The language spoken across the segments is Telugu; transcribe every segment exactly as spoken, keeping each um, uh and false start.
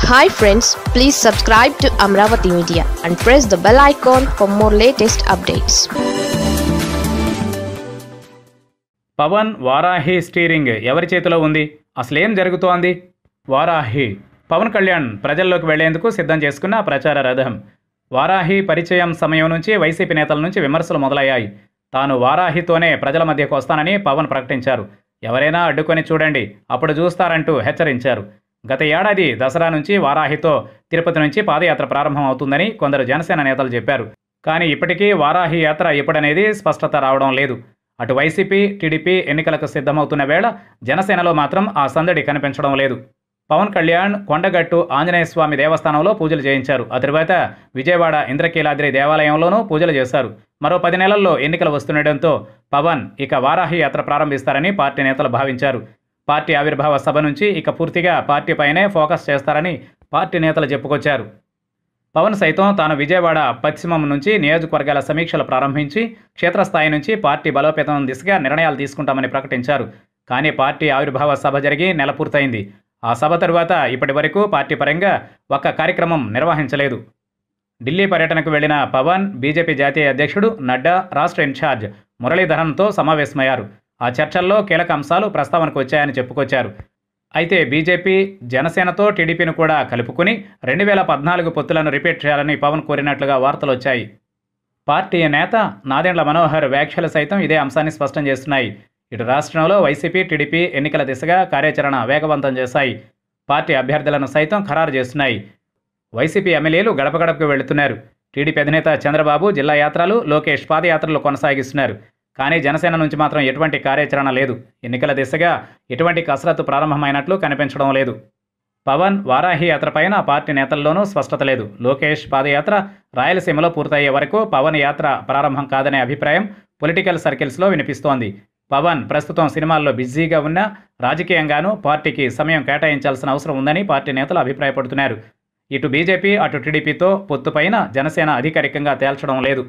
Hi friends, please subscribe to Amaravathi Media and press the bell icon for more latest updates. Pavan Varahi steering ఎవరి చేతిలో ఉంది? అసలేం జరుగుతోంది? వారాహి పవన్ కళ్యాణ్ ప్రజల్లోకి వెళ్లేందుకు సిద్ధం చేసుకున్న ప్రచార రథం. వారాహి పరిచయం సమయం నుంచి వైసీపీ నేతల నుంచి విమర్శలు మొదలయ్యాయి. తాను వారాహితోనే ప్రజల మధ్యకు వస్తానని పవన్ ప్రకటించారు. ఎవరైనా అడ్డుకొని చూడండి, అప్పుడు చూస్తారంటూ హెచ్చరించారు. గత ఏడాది దసరా నుంచి వారాహితో తిరుపతి నుంచి పాదయాత్ర ప్రారంభం అవుతుందని కొందరు జనసేన నేతలు చెప్పారు. కానీ ఇప్పటికీ వారాహి యాత్ర ఎప్పుడనేది స్పష్టత రావడం లేదు. అటు వైసీపీ, టీడీపీ ఎన్నికలకు సిద్ధమవుతున్న వేళ జనసేనలో మాత్రం ఆ సందడి కనిపించడం లేదు. పవన్ కళ్యాణ్ కొండగట్టు ఆంజనేయ స్వామి దేవస్థానంలో పూజలు చేయించారు. ఆ తర్వాత విజయవాడ ఇంద్రకీలాద్రి దేవాలయంలోనూ పూజలు చేశారు. మరో పది నెలల్లో ఎన్నికలు వస్తుండటంతో పవన్ ఇక వారాహి యాత్ర ప్రారంభిస్తారని పార్టీ నేతలు భావించారు. పార్టీ ఆవిర్భావ సభ నుంచి ఇక పూర్తిగా పార్టీపైనే ఫోకస్ చేస్తారని పార్టీ నేతలు చెప్పుకొచ్చారు. పవన్ సైతం తాను విజయవాడ పశ్చిమం నుంచి నియోజకవర్గాల సమీక్షలు ప్రారంభించి క్షేత్రస్థాయి నుంచి పార్టీ బలోపేతం దిశగా నిర్ణయాలు తీసుకుంటామని ప్రకటించారు. కానీ పార్టీ ఆవిర్భావ సభ జరిగి నెల పూర్తయింది. ఆ సభ తరువాత ఇప్పటి వరకు పార్టీ పరంగా ఒక్క కార్యక్రమం నిర్వహించలేదు. ఢిల్లీ పర్యటనకు వెళ్లిన పవన్ బీజేపీ జాతీయ అధ్యక్షుడు నడ్డా, రాష్ట్ర ఇన్ఛార్జ్ మురళీధరన్తో సమావేశమయ్యారు. ఆ చర్చల్లో కీలక అంశాలు ప్రస్తావనకు వచ్చాయని చెప్పుకొచ్చారు. అయితే బీజేపీ, జనసేనతో టీడీపీని కూడా కలుపుకుని రెండు వేల పద్నాలుగు పొత్తులను రిపీట్ చేయాలని పవన్ కోరినట్లుగా వార్తలు వచ్చాయి. పార్టీ నేత నాదెండ్ల మనోహర్ వ్యాఖ్యలు సైతం ఇదే అంశాన్ని స్పష్టం చేస్తున్నాయి. ఇటు రాష్ట్రంలో వైసీపీ, టీడీపీ ఎన్నికల దిశగా కార్యాచరణ వేగవంతం చేశాయి. పార్టీ అభ్యర్థులను సైతం ఖరారు చేస్తున్నాయి. వైసీపీ ఎమ్మెల్యేలు గడప గడపకు వెళుతున్నారు. టీడీపీ అధినేత చంద్రబాబు జిల్లా యాత్రలు, లోకేష్ పాదయాత్రలు కొనసాగిస్తున్నారు. కానీ జనసేన నుంచి మాత్రం ఎటువంటి కార్యాచరణ లేదు. ఎన్నికల దిశగా ఎటువంటి కసరత్తు ప్రారంభమైనట్లు కనిపించడం లేదు. పవన్ వారాహి యాత్ర పైన పార్టీ నేతల్లోనూ స్పష్టత లేదు. లోకేష్ పాదయాత్ర రాయలసీమలో పూర్తయ్యే వరకు పవన్ యాత్ర ప్రారంభం కాదనే అభిప్రాయం పొలిటికల్ సర్కిల్స్లో వినిపిస్తోంది. పవన్ ప్రస్తుతం సినిమాల్లో బిజీగా ఉన్నా రాజకీయంగానూ పార్టీకి సమయం కేటాయించాల్సిన అవసరం ఉందని పార్టీ నేతలు అభిప్రాయపడుతున్నారు. ఇటు బీజేపీ, అటు టీడీపీతో పొత్తుపైన జనసేన అధికారికంగా తేల్చడం లేదు.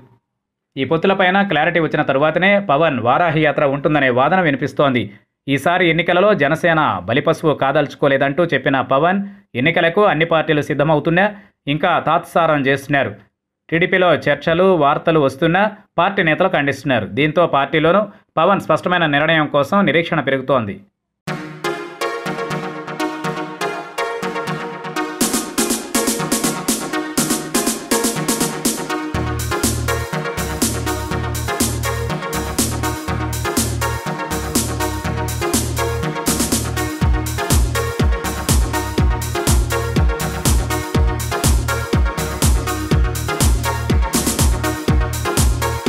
ఈ పొత్తులపైన క్లారిటీ వచ్చిన తరువాతనే పవన్ వారాహి యాత్ర ఉంటుందనే వాదన వినిపిస్తోంది. ఈసారి ఎన్నికలలో జనసేన బలిపశువు కాదల్చుకోలేదంటూ చెప్పిన పవన్ ఎన్నికలకు అన్ని పార్టీలు సిద్ధమవుతున్నా ఇంకా తాత్సారం చేస్తున్నారు. టీడీపీలో చర్చలు, వార్తలు వస్తున్నా పార్టీ నేతలు ఖండిస్తున్నారు. దీంతో పార్టీలోనూ పవన్ స్పష్టమైన నిర్ణయం కోసం నిరీక్షణ పెరుగుతోంది.